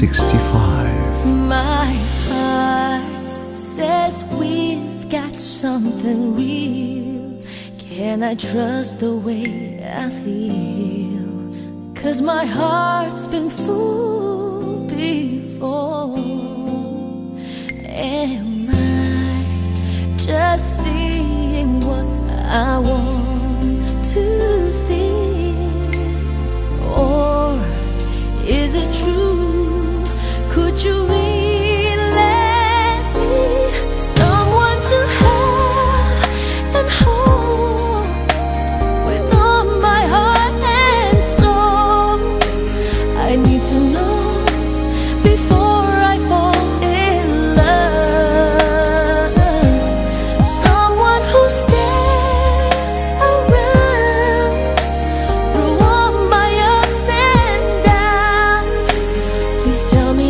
65. My heart says we've got something real. Can I trust the way I feel? 'Cause my heart's been fooled before. Am I just seeing what I want to see? Or is it true? Could you really let me someone to have and hold with all my heart and soul? I need to know before I fall in love. Someone who'll stay around through all my ups and downs. Please tell me